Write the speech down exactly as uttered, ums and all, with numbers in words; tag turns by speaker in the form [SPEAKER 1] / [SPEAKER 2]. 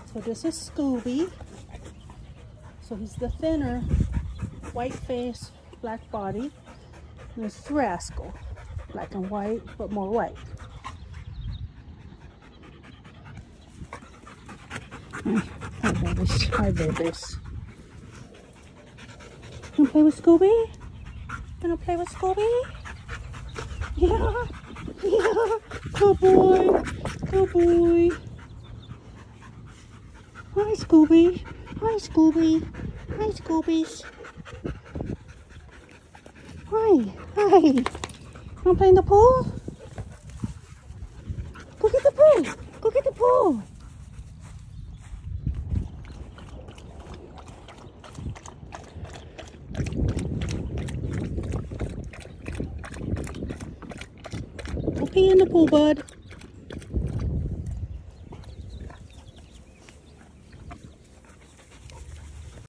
[SPEAKER 1] So this is Scooby. So he's the thinner, white face, black body. And this is Rascal, black and white, but more white. Hi, babies. Hi, babies. You wanna play with Scooby? You wanna play with Scooby? Yeah, yeah. Good boy. Good boy. Hi, Scooby. Hi, Scooby. Hi, Scoobies. Hi. Hi. You wanna play in the pool? Go get the pool. Go get the pool. Go pee in the pool, bud.